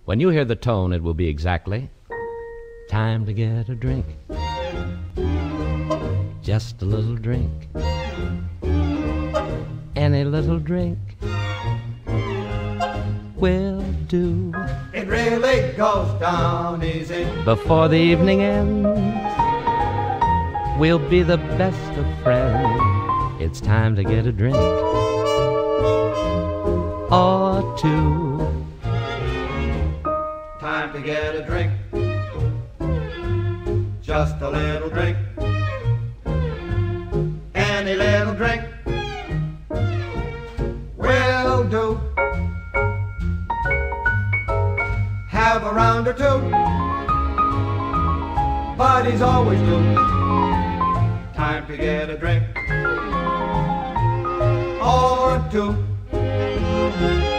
When you hear the tone, it will be exactly time to get a drink. Just a little drink. Any little drink will do. It really goes down easy. Before the evening ends, we'll be the best of friends. It's time to get a drink or two. Time to get a drink. Just a little drink. Any little drink will do. Have a round or two, buddies always do. Time to get a drink or two.